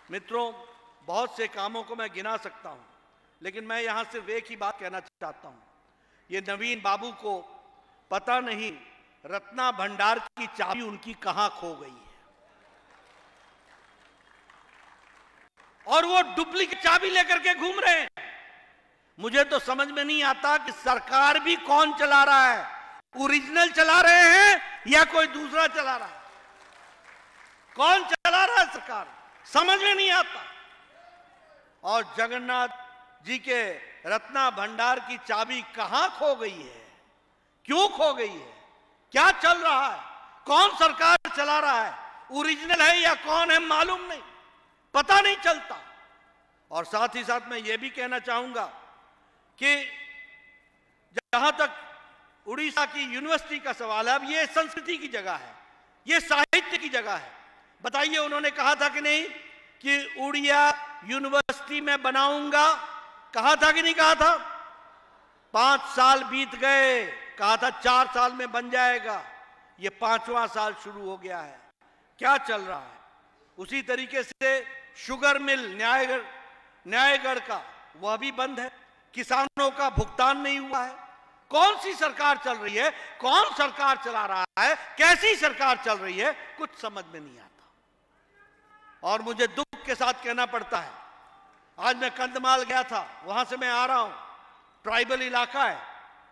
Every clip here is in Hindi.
मित्रों, बहुत से कामों को मैं गिना सकता हूं, लेकिन मैं यहां सिर्फ एक ही बात कहना चाहता हूं। ये नवीन बाबू को पता नहीं रत्ना भंडार की चाबी उनकी कहां खो गई है, और वो डुप्लीकेट चाबी लेकर के घूम रहे हैं। मुझे तो समझ में नहीं आता कि सरकार भी कौन चला रहा है, ओरिजिनल चला रहे हैं या कोई दूसरा चला रहा है। कौन चला रहा है सरकार, समझ में नहीं आता। और जगन्नाथ जी के रत्ना भंडार की चाबी कहां खो गई है, क्यों खो गई है, क्या चल रहा है, कौन सरकार चला रहा है, ओरिजिनल है या कौन है मालूम नहीं, पता नहीं चलता। और साथ ही साथ मैं यह भी कहना चाहूंगा कि जहां तक उड़ीसा की यूनिवर्सिटी का सवाल है, अब ये संस्कृति की जगह है, ये साहित्य की जगह है। बताइए, उन्होंने कहा था कि नहीं कि उड़िया यूनिवर्सिटी में बनाऊंगा, कहा था कि नहीं कहा था? 5 साल बीत गए, कहा था 4 साल में बन जाएगा, ये 5वां साल शुरू हो गया है। क्या चल रहा है? उसी तरीके से शुगर मिल न्यायगढ़ का वह भी बंद है, किसानों का भुगतान नहीं हुआ है। कौन सी सरकार चल रही है, कौन सरकार चला रहा है, कैसी सरकार चल रही है, कुछ समझ में नहीं आता। और मुझे दुख के साथ कहना पड़ता है, आज मैं कंधमाल गया था, वहां से मैं आ रहा हूं, ट्राइबल इलाका है,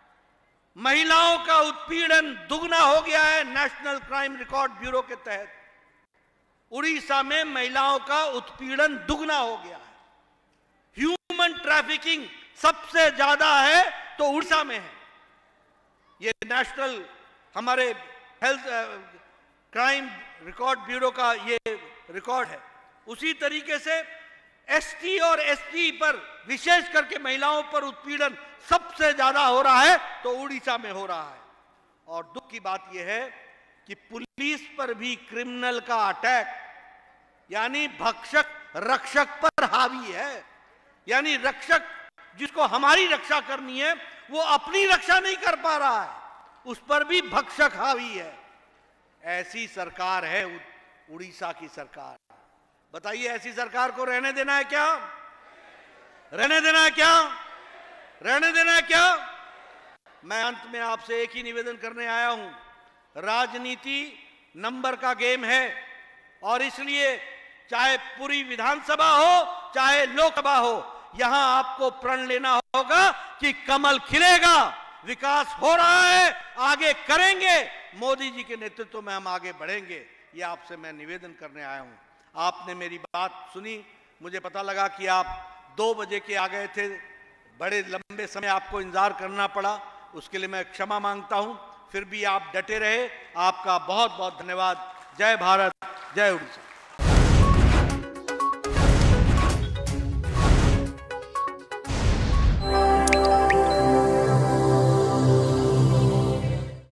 महिलाओं का उत्पीड़न दुगना हो गया है। नेशनल क्राइम रिकॉर्ड ब्यूरो के तहत उड़ीसा में महिलाओं का उत्पीड़न दुगना हो गया है। ह्यूमन ट्रैफिकिंग सबसे ज्यादा है तो उड़ीसा में है। ये नेशनल हमारे हेल्थ क्राइम रिकॉर्ड ब्यूरो का ये रिकॉर्ड है। उसी तरीके से एसटी और एसटी पर, विशेष करके महिलाओं पर उत्पीड़न सबसे ज्यादा हो रहा है तो उड़ीसा में हो रहा है। और दुख की बात यह है कि पुलिस पर भी क्रिमिनल का अटैक, यानी भक्षक रक्षक पर हावी है। यानी रक्षक जिसको हमारी रक्षा करनी है वो अपनी रक्षा नहीं कर पा रहा है, उस पर भी भक्षक हावी है। ऐसी सरकार है उड़ीसा की सरकार। बताइए, ऐसी सरकार को रहने देना है क्या? रहने देना है क्या? रहने देना है क्या? मैं अंत में आपसे एक ही निवेदन करने आया हूं, राजनीति नंबर का गेम है, और इसलिए चाहे पूरी विधानसभा हो चाहे लोकसभा हो, यहां आपको प्रण लेना होगा कि कमल खिलेगा, विकास हो रहा है, आगे करेंगे, मोदी जी के नेतृत्व में हम आगे बढ़ेंगे। ये आपसे मैं निवेदन करने आया हूं। आपने मेरी बात सुनी, मुझे पता लगा कि आप 2 बजे के आ गए थे, बड़े लंबे समय आपको इंतजार करना पड़ा, उसके लिए मैं क्षमा मांगता हूं। फिर भी आप डटे रहे, आपका बहुत बहुत धन्यवाद। जय भारत, जय उड़ीसा।